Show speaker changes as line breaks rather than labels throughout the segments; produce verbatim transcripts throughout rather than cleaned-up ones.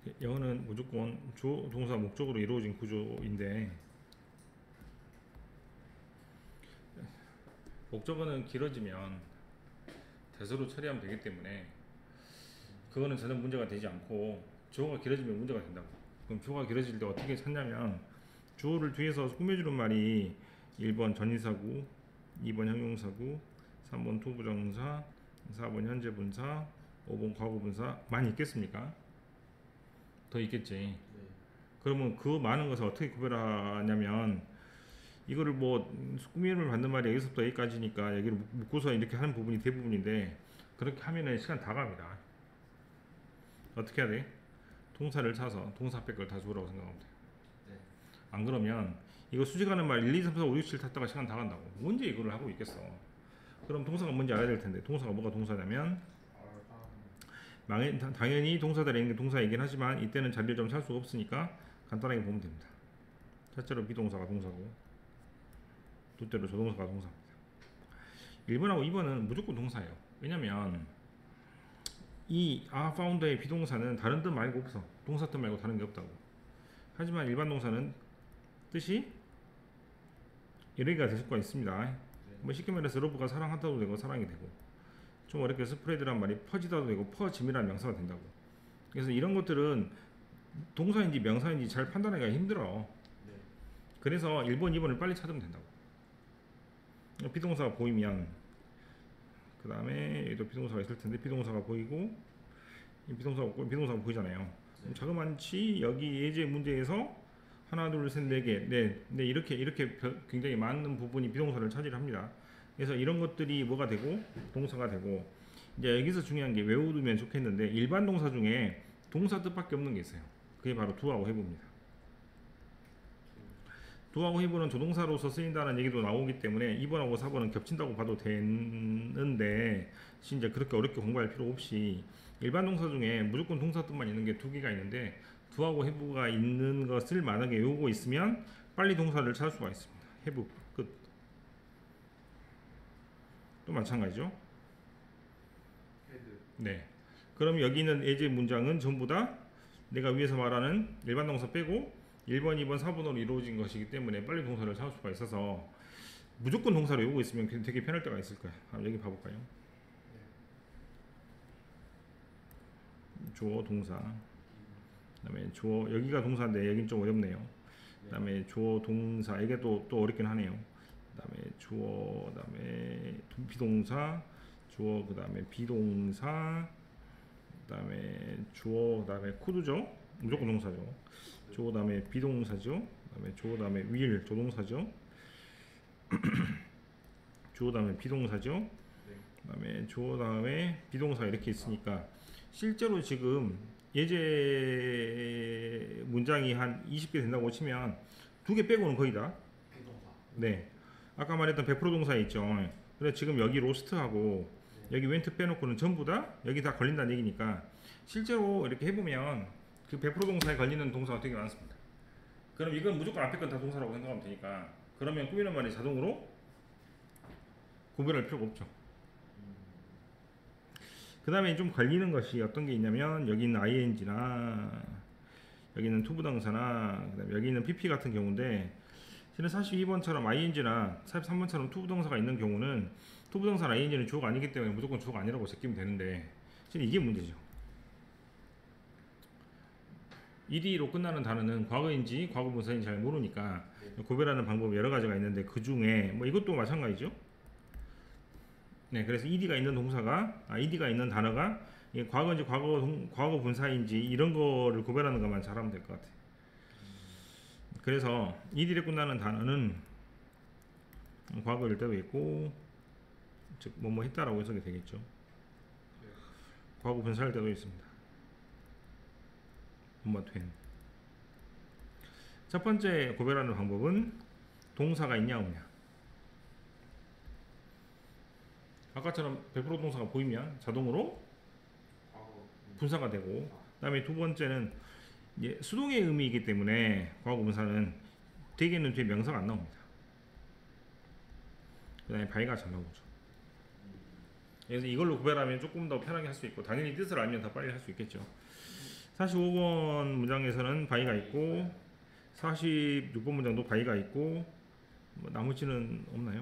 영어는 무조건 주어 동사 목적으로 이루어진 구조인데 목적어는 길어지면 대서로 처리하면 되기 때문에 그거는 전혀 문제가 되지 않고 주어가 길어지면 문제가 된다고. 그럼 주어가 길어질 때 어떻게 찾냐면 주어를 뒤에서 꾸며주는 말이 일 번 전치사구, 이 번 형용사구, 삼 번 투부정사, 사 번 현재분사, 오 번 과거분사 많이 있겠습니까? 더 있겠지.
네.
그러면 그 많은 것을 어떻게 구별하냐면 이거를 뭐 꾸밈을 받는 말이 여기서부터 여기까지니까 여기를 묶고서 이렇게 하는 부분이 대부분인데 그렇게 하면은 시간 다 갑니다. 어떻게 해야 돼? 동사를 찾아서 동사 뺄 걸 다 주라고 생각하면 돼.
네.
안 그러면 이거 수식하는 말 일, 이, 삼, 사, 오, 육, 칠 탔다가 시간 다 간다고. 언제 이거를 하고 있겠어. 그럼 동사가 뭔지 알아야 될 텐데 동사가 뭐가 동사냐면 망해, 당연히 동사들에 있는 게 동사이긴 하지만 이때는 자리를 좀 찰 수가 없으니까 간단하게 보면 됩니다. 첫째로 비동사가 동사고 둘째로 조동사가 동사입니다. 일 번하고 이 번은 무조건 동사예요. 왜냐면 이 are found의 비동사는 다른 뜻 말고 없어. 동사 뜻 말고 다른 게 없다고. 하지만 일반 동사는 뜻이 여러 개가 될 수가 있습니다.
네.
뭐 쉽게 말해서 러브가 사랑한다도 되고 사랑이 되고 좀 어렵게 스프레드란 말이 퍼지다도 되고 퍼짐이라는 명사가 된다고. 그래서 이런 것들은 동사인지 명사인지 잘 판단하기가 힘들어.
네.
그래서 일 번, 이 번을 빨리 찾으면 된다고. 비동사가 보이면 그 다음에 여기도 비동사가 있을 텐데 비동사가 보이고 이 비동사가 없고 비동사가 보이잖아요.
네.
자그만치 여기 예제 문제에서 하나 둘셋네개 네, 네 이렇게 이렇게 굉장히 많은 부분이 비동사를 차지합니다. 그래서 이런 것들이 뭐가 되고 동사가 되고 이제 여기서 중요한 게 외워두면 좋겠는데 일반 동사 중에 동사 뜻밖에 없는 게 있어요. 그게 바로 do하고 have입니다. do하고 have는 조동사로서 쓰인다는 얘기도 나오기 때문에 이 번하고 사 번은 겹친다고 봐도 되는데 진짜 그렇게 어렵게 공부할 필요 없이 일반 동사 중에 무조건 동사 뜻만 있는 게 두 개가 있는데 do하고 have가 있는 것을 만약에 외우고 있으면 빨리 동사를 찾을 수가 있습니다. have 끝. 또 마찬가지죠.
헤드.
네. 그럼 여기 있는 예제 문장은 전부 다 내가 위에서 말하는 일반 동사 빼고 일 번, 이 번, 사 번으로 이루어진 것이기 때문에 빨리 동사를 찾을 수가 있어서 무조건 동사를 외우고 있으면 되게 편할 때가 있을 거야. 한번 여기 봐볼까요?
네.
주어, 동사. 그 다음에 주어, 여기가 동사인데 여긴 좀 어렵네요. 그 다음에 주어, 동사. 이게 또, 또 어렵긴 하네요. 그 다음에 주어, 그 다음에 비동사, 주어, 그 다음에 비동사, 그 다음에 주어, 그 다음에 코드죠. 무조건 동사죠. 주어 다음에 비동사죠. 그 다음에 주어 다음에 will 조동사죠. 주어 다음에 비동사죠. 그 다음에 주어 다음에 비동사 이렇게 있으니까 실제로 지금 예제 문장이 한 이십 개 된다고 치면 두 개 빼고는 거의 다.
비동사.
네. 아까 말했던 백 퍼센트 동사 있죠. 그래 지금 여기 로스트하고 네. 여기 웬트 빼놓고는 전부 다 여기 다 걸린다는 얘기니까 실제로 이렇게 해보면 그 백 퍼센트 동사에 걸리는 동사가 되게 많습니다. 그럼 이건 무조건 앞에 건 다 동사라고 생각하면 되니까 그러면 꾸미는 말이 자동으로 구별할 필요가 없죠. 그 다음에 좀 걸리는 것이 어떤 게 있냐면 여기 있는 아이엔지나 여기 있는 투부동사나 그다음에 여기 있는 피피 같은 경우인데 실은 사십이 번처럼 아이엔지나 사십삼 번처럼 투부동사가 있는 경우는 투부동사 아이엔지는 주어가 아니기 때문에 무조건 주어가 아니라고 제끼면 되는데 실은 이게 문제죠. 이디로 끝나는 단어는 과거인지 과거분사인지 잘 모르니까 네. 구별하는 방법이 여러 가지가 있는데 그 중에 뭐 이것도 마찬가지죠. 네, 그래서 이디가 있는 동사가 아, 이디가 있는 단어가 이게 과거인지 과거 동, 과거 분사인지 이런 거를 구별하는 것만 잘하면 될 것 같아요. 그래서 이디로 끝나는 단어는 과거일 때도 있고 즉 뭐뭐 했다라고 해석이 되겠죠.
네.
과거 분사할 때도 있습니다. 뭐뭐 된. 첫 번째 구별하는 방법은 동사가 있냐 없냐. 아까처럼 백 퍼센트 동사가 보이면 자동으로 분사가 되고 그 다음에 두 번째는 이제 수동의 의미이기 때문에 과거 분사는 대개는 뒤에 명사가 안 나옵니다. 그 다음에 바이가 잘 나오죠. 그래서 이걸로 구별하면 조금 더 편하게 할 수 있고 당연히 뜻을 알면 더 빨리 할 수 있겠죠. 사십오 번 문장에서는 바이가 있고 사십육 번 문장도 바이가 있고 뭐 나머지는 없나요?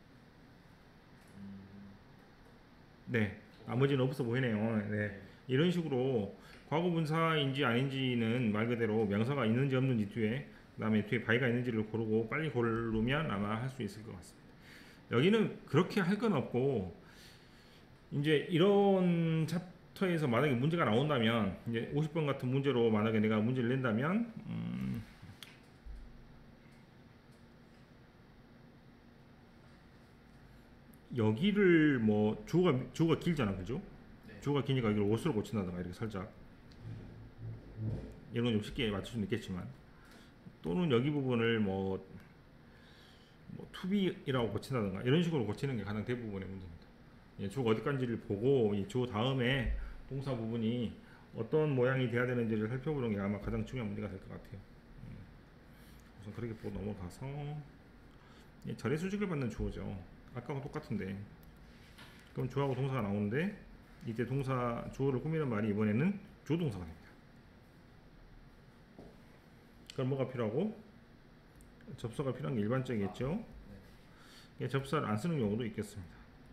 네, 나머지는 없어 보이네요. 네, 이런 식으로 과거 분사인지 아닌지는 말 그대로 명사가 있는지 없는지 뒤에 그다음에 뒤에 바이가 있는지를 고르고 빨리 고르면 아마 할 수 있을 것 같습니다. 여기는 그렇게 할 건 없고 이제 이런 챕터에서 만약에 문제가 나온다면 이제 오십 번 같은 문제로 만약에 내가 문제를 낸다면 음 여기를 뭐 주어가 주어가 길잖아, 그죠?
네.
주어가 기니까 여기를 옷으로 고친다든가 이렇게 살짝 이런 건 좀 쉽게 맞출 수는 있겠지만 또는 여기 부분을 뭐, 뭐 투비라고 고친다든가 이런 식으로 고치는 게 가장 대부분의 문제입니다. 예, 주어가 어디까지를 보고 이 주어 다음에 동사 부분이 어떤 모양이 돼야 되는지를 살펴보는 게 아마 가장 중요한 문제가 될 것 같아요. 음, 우선 그렇게 보고 넘어가서 예, 절의 수직을 받는 주어죠. 아까와 똑같은데 그럼 주어하고 동사가 나오는데 이제 동사 주어를 꾸미는 말이 이번에는 주동사가 됩니다. 그럼 뭐가 필요하고? 접사가 필요한 게 일반적이겠죠. 예, 접사를 안 쓰는 경우도 있겠습니다.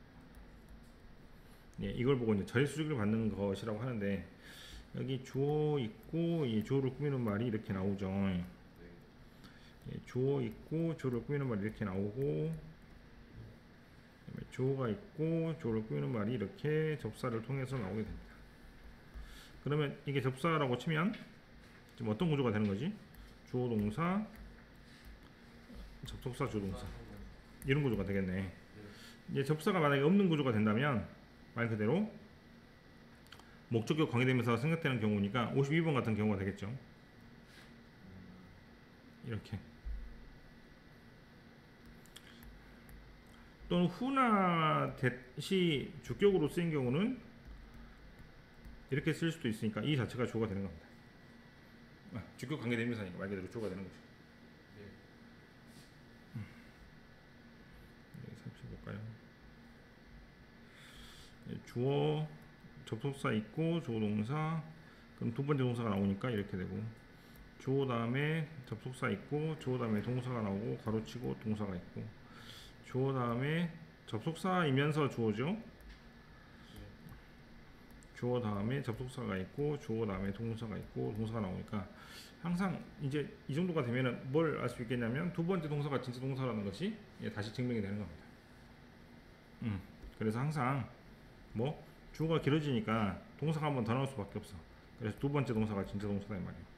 예, 이걸 보고 이제 절의 수직을 받는 것이라고 하는데 여기 주어 있고 이 주어를 꾸미는 말이 이렇게 나오죠. 예, 주어 있고 주어를 꾸미는 말이 이렇게 나오고 주어가 있고 주어를 꾸미는 말이 이렇게 접사를 통해서 나오게 됩니다. 그러면 이게 접사라고 치면 지금 어떤 구조가 되는 거지? 주어 동사 접속사 주동사 이런 구조가 되겠네. 이제 접사가 만약에 없는 구조가 된다면 말 그대로 목적격 관계되면서 생략되는 경우니까 오십이 번 같은 경우가 되겠죠. 이렇게 또는 후나 대시 주격으로 쓰인 경우는 이렇게 쓸 수도 있으니까 이 자체가 주어가 되는 겁니다. 아, 주격 관계대명사니까 말 그대로 주어가 되는 거죠. 음. 여기 살펴볼까요? 네, 주어 접속사 있고 주어 동사 그럼 두 번째 동사가 나오니까 이렇게 되고 주어 다음에 접속사 있고 주어 다음에 동사가 나오고 가로치고 동사가 있고 주어 다음에 접속사이면서 주어죠. 주어 다음에 접속사가 있고 주어 다음에 동사가 있고 동사가 나오니까 항상 이제 이 정도가 되면은 뭘 알 수 있겠냐면 두 번째 동사가 진짜 동사라는 것이 다시 증명이 되는 겁니다. 음, 그래서 항상 뭐 주어가 길어지니까 동사가 한 번 더 나올 수밖에 없어. 그래서 두 번째 동사가 진짜 동사다 이 말이에요.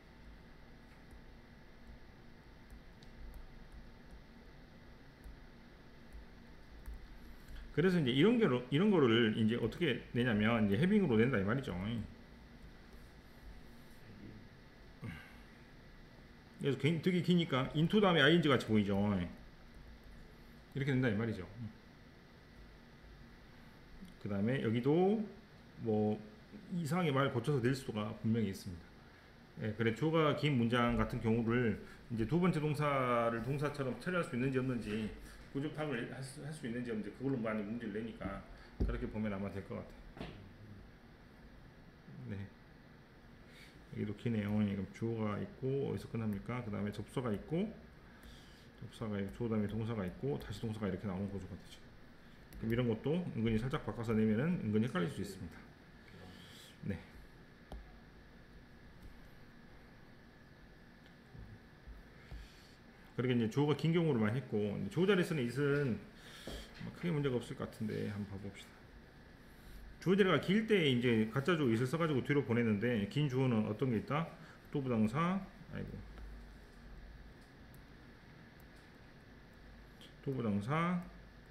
그래서 이제 이런 거를 이런 거를 이제 어떻게 내냐면 이제 해빙으로 낸다 이 말이죠. 그래서 되게 기니까 인투 다음에 아이엔지 같이 보이죠. 이렇게 된다 이 말이죠. 그 다음에 여기도 뭐 이상하게 말 고쳐서 낼 수가 분명히 있습니다. 예, 그래 주어가 긴 문장 같은 경우를 이제 두 번째 동사를 동사처럼 처리할 수 있는지 없는지 구조 파악을 할 수, 할 수 있는지 없는지 그걸로 많이 문제를 내니까 그렇게 보면 아마 될 것 같아요. 네. 여기도 기네요. 그럼 주어가 있고 어디서 끝납니까? 그 다음에 접사가 있고 접사가 있고 주어 다음에 동사가 있고 다시 동사가 이렇게 나오는 구조가 되죠. 그럼 이런 것도 은근히 살짝 바꿔서 내면은 은근히 헷갈릴 수 있습니다. 네. 그러게 이제 주어가 긴 경우를 많이 했고 주어 자리에 쓰는 it은 크게 문제가 없을 것 같은데 한번 봐봅시다. 주어 자리가 길 때 이제 가짜 주어 it을 써가지고 뒤로 보내는데 긴 주어는 어떤 게 있다? 또 부동사 아이고 또 부동사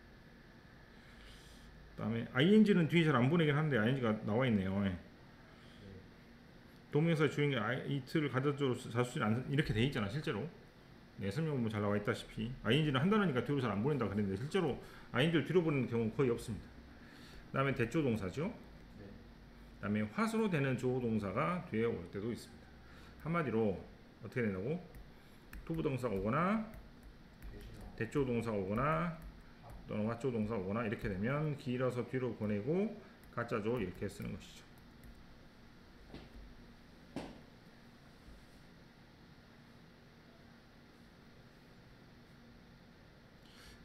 그다음에 아이엔지는 뒤에 잘 안 보내긴 하는데 아이엔지가 나와 있네요. 동명사 주인이 it를 가짜 주어로 자수진 않 이렇게 돼 있잖아 실제로. 네, 설명 보면 잘 나와 있다시피 아이엔지는 한 단어니까 뒤로 잘 안 보낸다 그랬는데 실제로 아이엔지를 뒤로 보내는 경우는 거의 없습니다. 그 다음에 대조 동사죠. 네. 그 다음에 화수로 되는 주어 동사가 뒤에 올 때도 있습니다. 한마디로 어떻게 된다고? 투부 동사가 오거나 대조 동사가 오거나 또는 화조 동사가 오거나 이렇게 되면 길어서 뒤로 보내고 가짜죠 이렇게 쓰는 것이죠.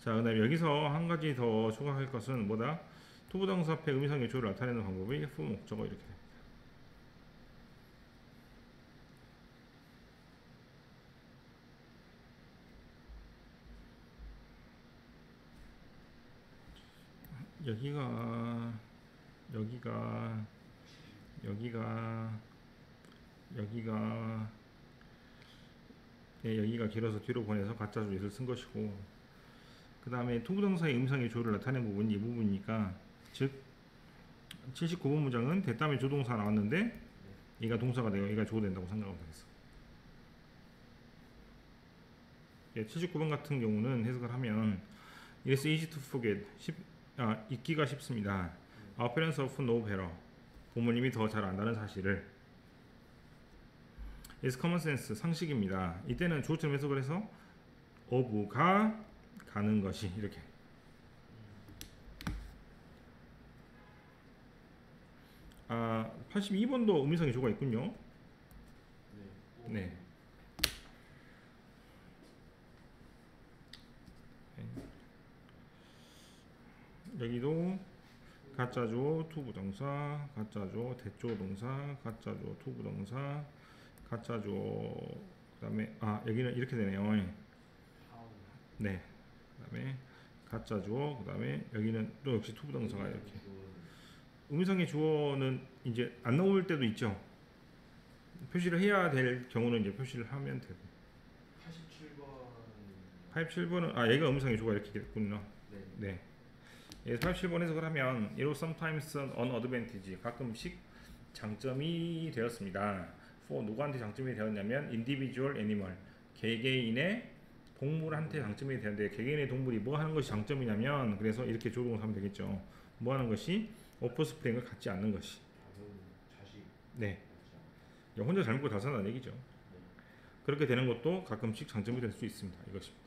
자, 그다음에 여기서 한 가지 더 추가할 것은 뭐다? 투부정사 앞에 의미상의 주어를 나타내는 방법이 후 목적어 이렇게 됩니다. 여기가 여기가 여기가 여기가 예, 여기가 길어서 뒤로 보내서 가짜 주짓을 쓴 것이고, 그 다음에 투부정사의 음성의 주어를 나타낸 부분이 이 부분이니까, 즉 칠십구 번 문장은 대다음에 조동사 나왔는데 얘가 동사가 되고 얘가 주어 된다고 생각하면 되겠어. 예, 칠십구 번 같은 경우는 해석을 하면 It's easy to forget. 쉽, 아, 잊기가 쉽습니다. Our parents often know better. 부모님이 더 잘 안다는 사실을. It's common sense. 상식입니다. 이때는 주어처럼 해석을 해서 of가 가는 것이 이렇게. 아, 팔십이 번도 의미상의 주어가 있군요. 네. 여기도 가짜 주어 투부정사, 가짜 주어 대조 동사, 가짜 주어 투부정사, 가짜 주어, 그다음에 아 여기는 이렇게 되네요. 네. 그다음에 가짜 주어, 그다음에 여기는 또 역시 투부정사가 이렇게. 의미상의 주어는 이제 안 나올 때도 있죠. 표시를 해야 될 경우는 이제 표시를 하면 되고.
팔십칠 번.
팔십칠 번은 아 얘가 의미상의 주어가 이렇게 됐군요.
네.
네. 예, 팔십칠 번 해석을 하면 it was sometimes an advantage. 가끔씩 장점이 되었습니다. for 누구한테 장점이 되었냐면 individual animal. 개개인의 동물한테 장점이 되는데, 개개인의 동물이 뭐 하는 것이 장점이냐면, 그래서 이렇게 조동을 하면 되겠죠. 뭐 하는 것이 오프스프링을 갖지 않는 것이.
자식.
네. 혼자 잘 먹고 잘 산다는 얘기죠. 그렇게 되는 것도 가끔씩 장점이 될 수 있습니다. 이것입니다.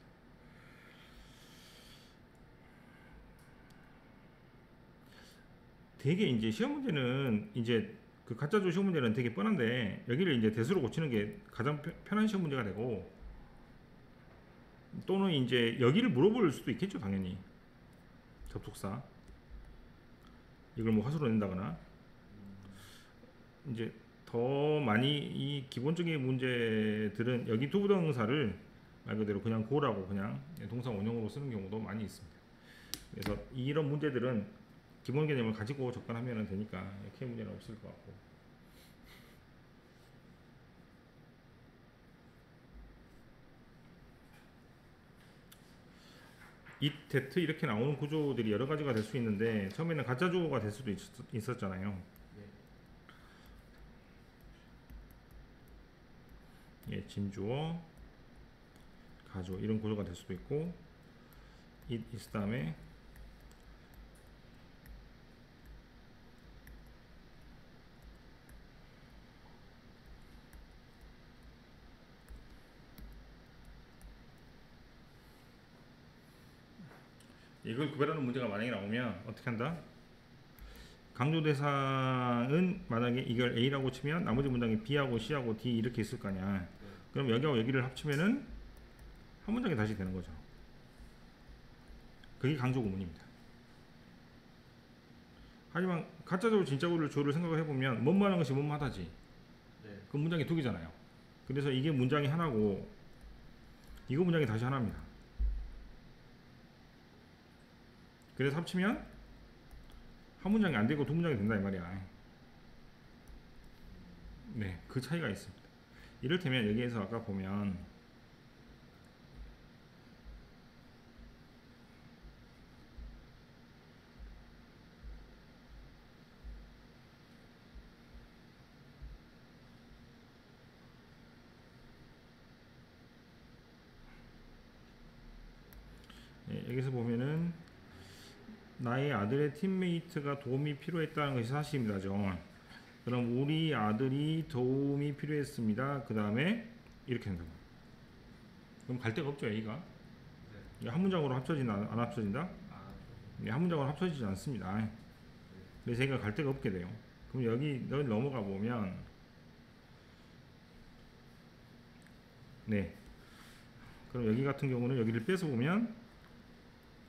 되게 이제 시험 문제는 이제 그 가짜 주 시험 문제는 되게 뻔한데, 여기를 이제 대수로 고치는 게 가장 편한 시험 문제가 되고, 또는 이제 여기를 물어볼 수도 있겠죠. 당연히 접속사 이걸 뭐 화수로 낸다거나. 이제 더 많이 이 기본적인 문제들은 여기 투부정사를 말 그대로 그냥 고라고 그냥 동사 원형으로 쓰는 경우도 많이 있습니다. 그래서 이런 문제들은 기본 개념을 가지고 접근하면 되니까 이렇게 문제는 없을 것 같고. it, that 이렇게 나오는 구조들이 여러 가지가 될 수 있는데, 처음에는 가짜 주어가 될 수도 있, 있었잖아요. 네. 예, 진주어, 가주어 이런 구조가 될 수도 있고, it is 다음에 이걸 구별하는 문제가 만약에 나오면 어떻게 한다? 강조 대상은 만약에 이걸 A라고 치면 나머지 문장이 B하고 C하고 D 이렇게 있을 거 아니야. 그럼 여기하고 여기를 합치면은 한 문장이 다시 되는 거죠. 그게 강조 구문입니다. 하지만 가짜적으로 진짜적으로 주어를 생각을 해보면 뭐뭐 하는 것이 뭐뭐 하다지.
네.
그 문장이 두 개잖아요. 그래서 이게 문장이 하나고 이거 문장이 다시 하나입니다. 그래서 합치면 한 문장이 안 되고 두 문장이 된다 이 말이야. 네, 그 차이가 있습니다. 이를테면 여기에서 아까 보면 네, 여기서 보면은 나의 아들의 팀메이트가 도움이 필요했다는 것이 사실입니다. 그럼 우리 아들이 도움이 필요했습니다. 그 다음에 이렇게 된다. 그럼 갈 데가 없죠. A가. 네. 한 문장으로 합쳐진다 안 합쳐진다? 아, 네, 한 문장으로 합쳐지지 않습니다. 네. 그래서 A가 갈 데가 없게 돼요. 그럼 여기 여기 넘어가 보면 네. 그럼 여기 같은 경우는 여기를 빼서 보면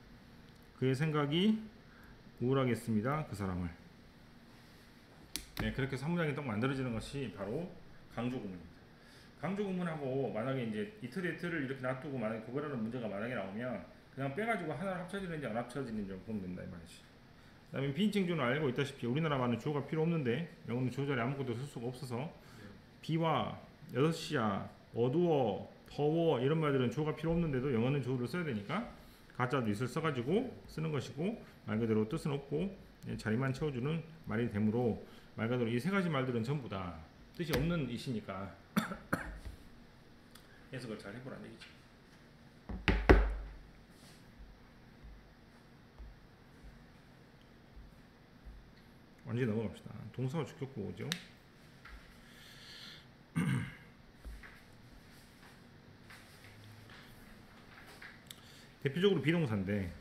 그의 생각이 우울하겠습니다. 그 사람을. 네, 그렇게 삼문장이 딱 만들어지는 것이 바로 강조구문입니다. 강조구문하고 만약에 이제 이틀 이틀을 이렇게 놔두고 만약에 구별하는 문제가 만약에 나오면 그냥 빼가지고 하나를 합쳐지는지 안 합쳐지는지 좀 보면 된다 이 말이지. 그 다음에 비인칭주는 알고 있다시피 우리나라만은 주어가 필요 없는데 영어는 주어 자리에 아무것도 쓸 수가 없어서 비와 여섯 시야 어두워 더워 이런 말들은 주어가 필요 없는데도 영어는 주어를 써야 되니까 가짜도 있을 써가지고 쓰는 것이고 말 그대로 뜻은 없고 자리만 채워주는 말이 되므로 말 그대로 이 세 가지 말들은 전부 다 뜻이 없는 이시니까 해석을 잘 해보라는 얘기죠. 완전히 넘어갑시다. 동사와 주격구 오죠. 대표적으로 비동사인데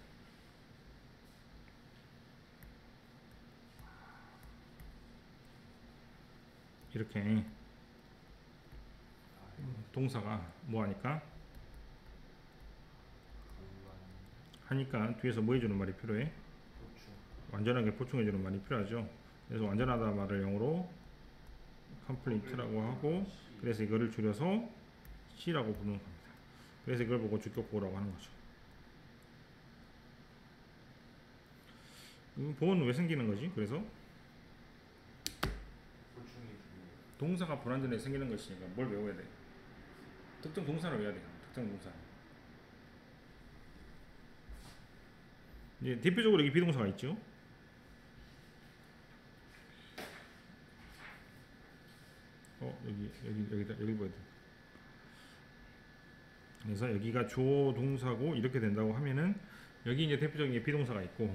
이렇게 동사가 뭐 하니까 하니까 뒤에서 뭐 해주는 말이 필요해? 완전하게 보충해주는 말이 필요하죠. 그래서 완전하다 말을 영어로 complete라고 하고 그래서 이거를 줄여서 C라고 부르는 겁니다. 그래서 이걸 보고 주격구라고 하는 거죠. 보호는 왜 생기는 거지? 그래서 동사가 불완전하게 생기는 것이니까 뭘 외워야 돼? 특정 동사를 외워야 돼요. 특정 동사. 이제 대표적으로 여기 비동사가 있죠. 어 여기 여기 여기다 여기 봐야 돼. 그래서 여기가 주어 동사고 이렇게 된다고 하면은 여기 이제 대표적인 게 비동사가 있고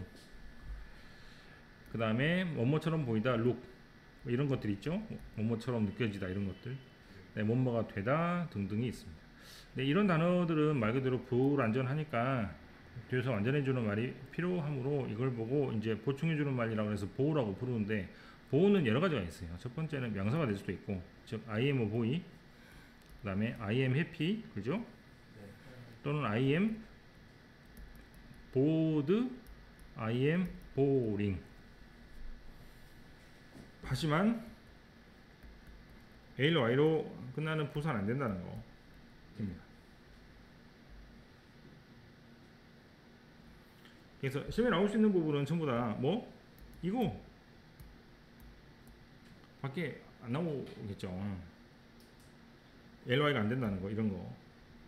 그 다음에 뭐뭐처럼 보이다 look 뭐 이런 것들 있죠. 뭐뭐처럼 느껴지다 이런 것들. 네, 뭐뭐가 되다 등등이 있습니다. 네, 이런 단어들은 말 그대로 불완전하니까 뒤에서 완전해주는 말이 필요하므로 이걸 보고 이제 보충해주는 말이라고 해서 보호라고 부르는데 보호는 여러 가지가 있어요. 첫 번째는 명사가 될 수도 있고 즉 I am a boy 그 다음에 I am happy 그죠? 또는 I am bored I am boring 하지만 A로 Y로 끝나는 부사는 안 된다는 거입니다. 그래서 시험에 나올 수 있는 부분은 전부 다 뭐? 이거 밖에 안 나오겠죠. 엘 와이가 안 된다는 거 이런 거.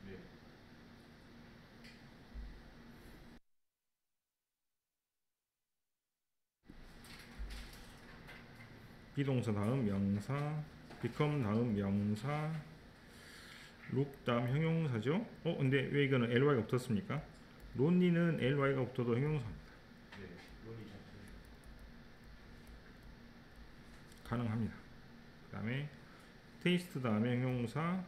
비동사 다음 명사 become 다음 명사 look 다음 형용사죠. 어 근데 왜 이거는 엘 와이가 붙었습니까? 론리는 엘 와이가 붙어도 형용사입니다.
네, 론리 자체.
가능합니다. 그 다음에 테이스트 다음에 형용사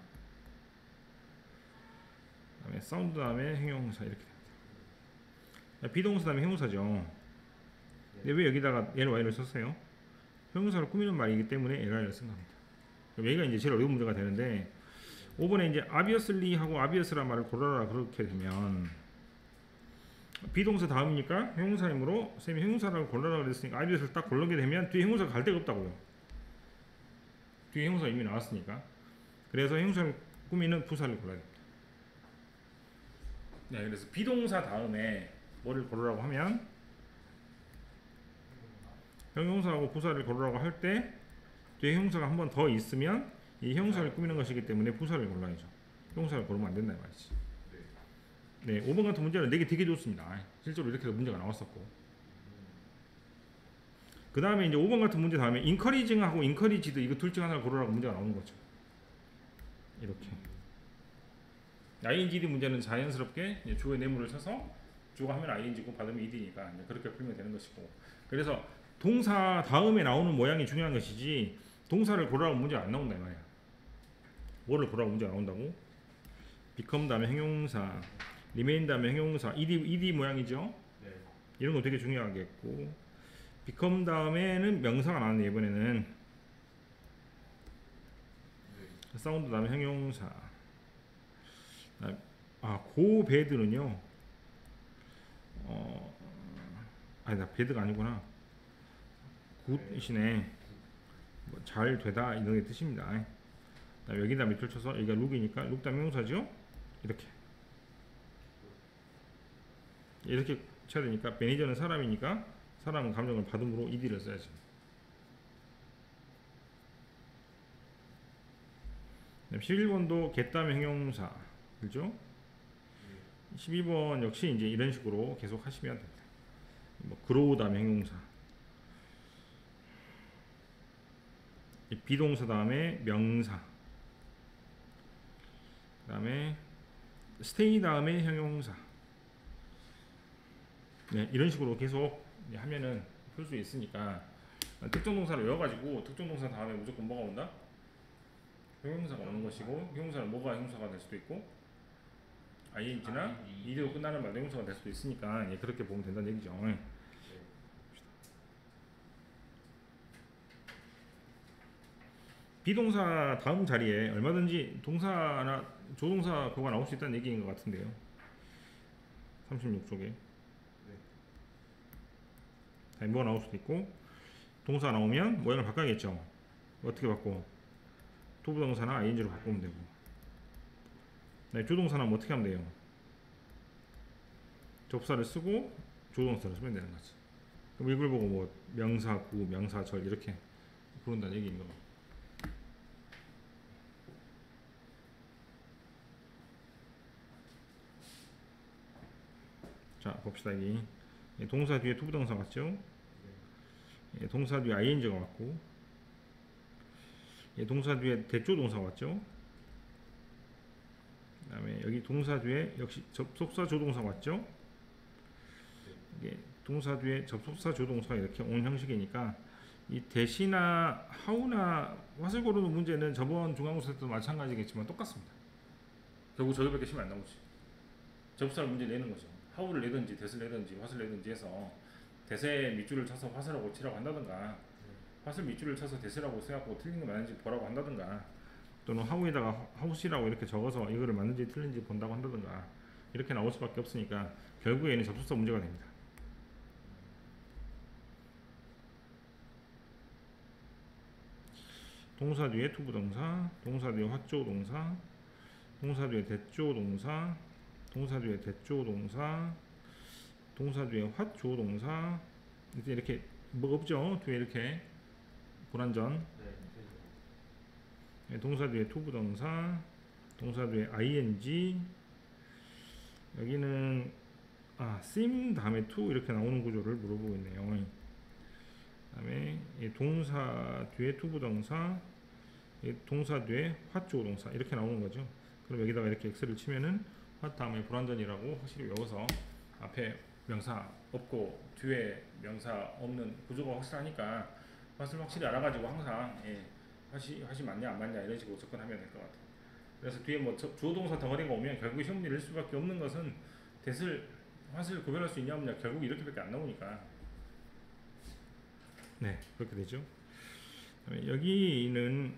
그 다음에 사운드 다음에 형용사 이렇게 됩니다. 비동사 다음에 형용사죠. 근데 왜 여기다가 엘 와이를 썼어요? 형용사를 꾸미는 말이기 때문에 엘 와이를 쓴 겁니다. 여기가 이제 제일 어려운 문제가 되는데 오 번에 이제 obviously 하고 obvious란 말을 골라라 그렇게 되면 비동사 다음이니까 형용사이므로 쌤이 형용사를 골라라 그랬으니까 obvious를 딱 고르게 되면 뒤에 형용사가 갈 데가 없다고요. 뒤에 형용사가 이미 나왔으니까. 그래서 형용사를 꾸미는 부사를 골라야 됩니다. 네, 그래서 비동사 다음에 뭐를 고르라고 하면 형용사하고 부사를 고르라고 할 때 뒤에 형용사가 한 번 더 있으면 이 형용사를 꾸미는 것이기 때문에 부사를 골라야죠. 형용사를 고르면 안 된다 이 말이지. 네, 오 번 같은 문제는 내게 되게 좋습니다. 실제로 이렇게 문제가 나왔었고. 그 다음에 이제 오 번 같은 문제 다음에 encouraging하고 encouraged 이거 둘 중 하나를 고르라고 문제가 나오는 거죠. 이렇게. 아이엔지디 문제는 자연스럽게 이제 주어의 내물을 쳐서 주어가 하면 아이엔지고 받으면 이디니까 이제 그렇게 풀면 되는 것이고. 그래서 동사 다음에 나오는 모양이 중요한 것이지 동사를 고르라고 문제가 안 나온다 이 말이야. 뭐를 고르라고 문제가 나온다고? become 다음에 형용사, remain 다음에 형용사, ed, ed 모양이죠.
네.
이런 거 되게 중요하겠고 become 다음에는 명사가 나왔네 이번에는.
네.
사운드 다음에 형용사. 아, go bad는요. 어, 아니다 배드가 아니구나. 굿이시네. 뭐, 잘 되다 이런 게 뜻입니다. 여기다 밑줄 쳐서 여기가 룩이니까 룩 다음 명사죠. 이렇게 이렇게 쳐야 되니까 매니저는 사람이니까 사람은 감정을 받음으로 이디를 써야지. 십일 번도 get 다음에 형용사 그죠? 십이 번 역시 이제 이런 식으로 계속 하시면 됩니다. 뭐 grow 다음에 형용사, 비동사 다음에 명사, 그 다음에 stay 다음에 형용사. 네, 이런 식으로 계속 하면은 풀 수 있으니까 특정 동사를 외워가지고 특정 동사 다음에 무조건 뭐가 온다? 형용사가 오는 것이고, 형용사는 뭐가 형용사가 될 수도 있고 아이엔지나 이대로 끝나는 말도 형용사가 될 수도 있으니까 예, 그렇게 보면 된다는 얘기죠. 예. 비동사 다음 자리에 얼마든지 동사나 조동사 그거가 나올 수 있다는 얘기인 것 같은데요. 삼십육 쪽에 네. 뭐가 나올 수도 있고, 동사 나오면 모양을 바꿔야겠죠. 어떻게 바꿔? 투부동사나 아이엔지로 바꾸면 되고, 네, 조동사는 뭐 어떻게 하면 돼요? 접사를 쓰고 조동사를 쓰면 되는 거지. 그럼 이걸 보고 뭐 명사, 구, 명사, 절 이렇게 부른다는 얘기인 거. 자 봅시다. 여기 동사 뒤에 투부동사 왔죠? 예, 동사 뒤에 아이엔지가 왔고, 예, 동사 뒤에 대조동사 왔죠? 그 다음에 여기 동사 뒤에 역시 접속사 조동사 왔죠? 이게 동사 뒤에 접속사 조동사 이렇게 온 형식이니까 이 대시나 하우나 왓을 고르는 문제는 저번 중간고사 때도 마찬가지겠지만 똑같습니다. 결국 저기밖에 시면 안 나오지. 접속사 문제 내는 거죠. 하우를 내든지 대를 내든지 왓을 내든지 해서 대세 밑줄을 쳐서 왓이라고 치라고 한다든가, 왓을 밑줄을 쳐서 대세라고 써갖고 틀린 거 맞는지 보라고 한다든가, 또는 하우에다가 하우시라고 이렇게 적어서 이거를 맞는지 틀린지 본다고 한다든가, 이렇게 나올 수밖에 없으니까 결국에는 접속사 문제가 됩니다. 동사 뒤에 투부동사, 동사 뒤에 화조동사, 동사 뒤에 대조동사, 동사 뒤에 대조동사, 동사 뒤에 화조동사. 이렇게 뭐 없죠? 뒤에 이렇게 고란전. 네, 동사 뒤에 투부동사, 동사 뒤에 아이엔지. 여기는 아, sim 다음에 to 이렇게 나오는 구조를 물어보고 있네요. 그 다음에 동사 뒤에 투부동사, 동사 뒤에 화조동사 이렇게 나오는 거죠. 그럼 여기다가 이렇게 X를 치면은 화 다음에 불완전이라고 확실히 외워서 앞에 명사 없고 뒤에 명사 없는 구조가 확실하니까 왓을 확실히 알아가지고 항상 예, 왓이, 왓이 맞냐 안 맞냐 이런 식으로 접근하면 될 것 같아요. 그래서 뒤에 뭐 주어동사 덩어리가 오면 결국 시험 문제 낼 수밖에 없는 것은 대을 왓을 구별할 수 있냐 없냐, 결국 이렇게밖에 안 나오니까 네 그렇게 되죠. 여기는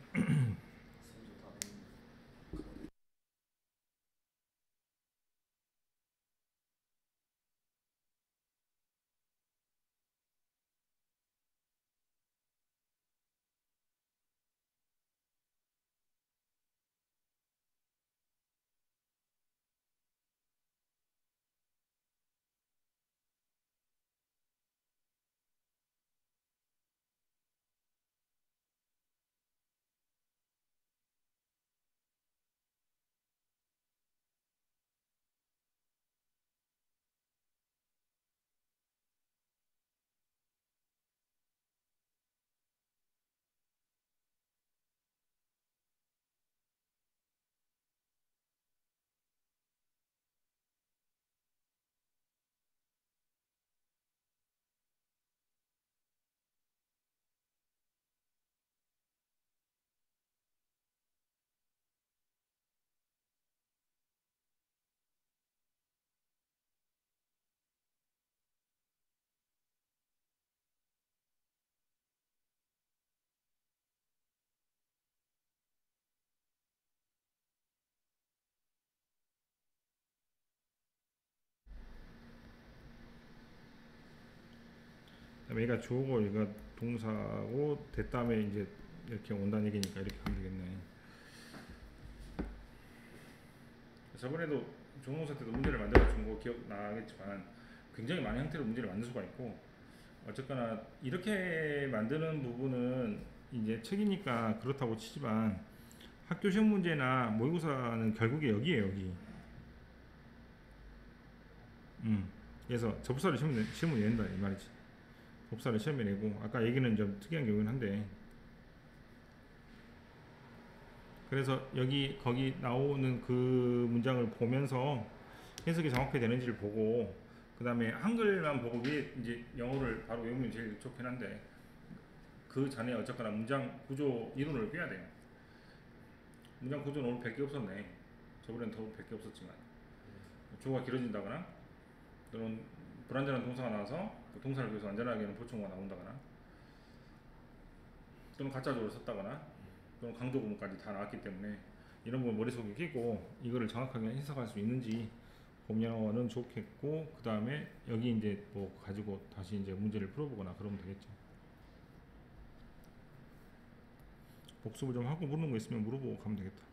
그다음에 얘가 주어고 얘가 동사고 됐다음에 이제 이렇게 온다는 얘기니까 이렇게 하면 되겠네. 저번에도 종농사 때도 문제를 만들어 준 거 기억나겠지만 굉장히 많은 형태로 문제를 만들 수가 있고, 어쨌거나 이렇게 만드는 부분은 이제 책이니까 그렇다고 치지만 학교 시험 문제나 모의고사는 결국에 여기에요, 여기. 음. 그래서 접사를 시험 시험을 낸다 이 말이지. 접사를 시험에 내고, 아까 얘기는 좀 특이한 경우긴 한데, 그래서 여기 거기 나오는 그 문장을 보면서 해석이 정확하게 되는지를 보고, 그 다음에 한글만 보고 위에 이제 영어를 바로 외우면 제일 좋긴 한데, 그 전에 어쨌거나 문장 구조 이론을 꿰야 돼요. 문장 구조는 오늘 백 개 없었네. 저번엔 더 백 개 없었지만, 주어가 길어진다거나 또는 불완전한 동사가 나와서 그 동사를 위해서 안전하게는 보충어가 나온다거나, 또는 가짜적으로 썼다거나, 또는 강조 구문까지 다 나왔기 때문에 이런 부분 머릿속에 끼고 이거를 정확하게 해석할 수 있는지 보면은 좋겠고, 그 다음에 여기 이제 뭐 가지고 다시 이제 문제를 풀어보거나 그러면 되겠죠. 복습을 좀 하고 모르는 거 있으면 물어보고 가면 되겠다.